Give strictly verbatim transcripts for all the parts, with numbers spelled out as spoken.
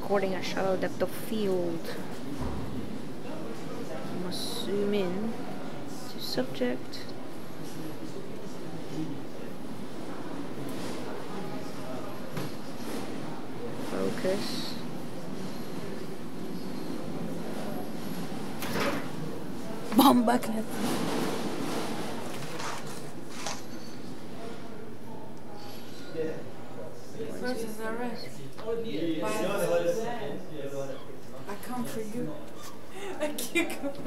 recording at shallow depth of field. I must zoom in to subject. Focus. Bomb bucket. Versus arrest. I come for you. I can't come.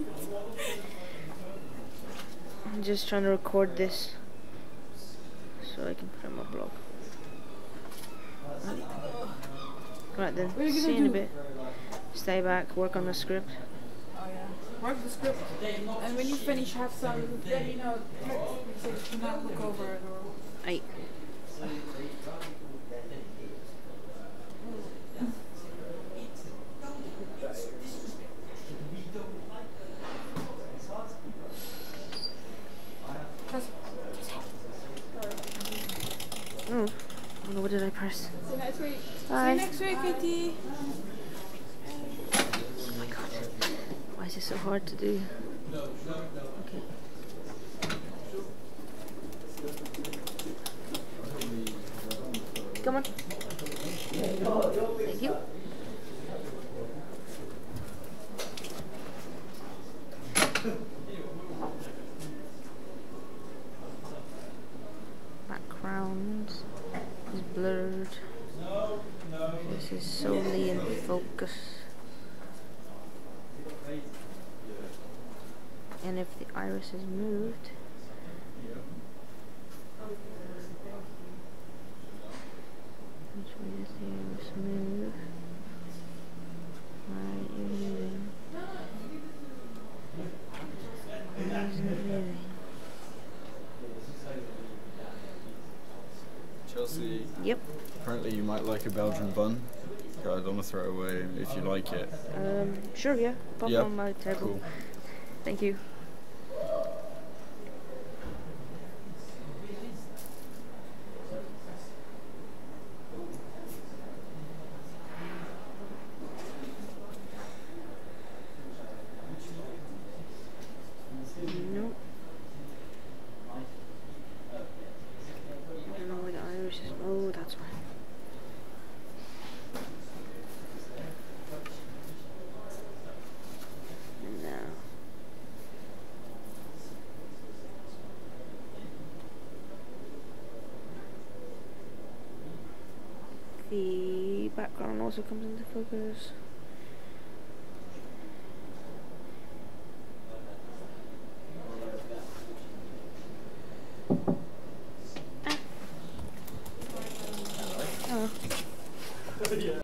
I'm just trying to record this so I can put it on my blog. Right then, see you in a bit. Stay back, work on the script. Oh yeah. Work the script. And when you finish, have some, let me know. So you can have a look over it or. Aye. Oh, oh, what did I press? See you next week. Bye. See you next week, Katie. Oh my god. Why is it so hard to do? Okay. Come on. Thank you. Background is blurred. This is solely in focus. And if the iris is moved, which way does the iris move? Right, you're moving. Why isn't it moving? Chelsea, Yep. apparently you might like a Belgian bun. I don't want to throw it away if you like it. Um, sure, yeah. Pop Yeah, on my table. cool. Thank you. Nope. I don't know where the iris is. Oh, that's why. No. The background also comes into focus. Ah. Oh.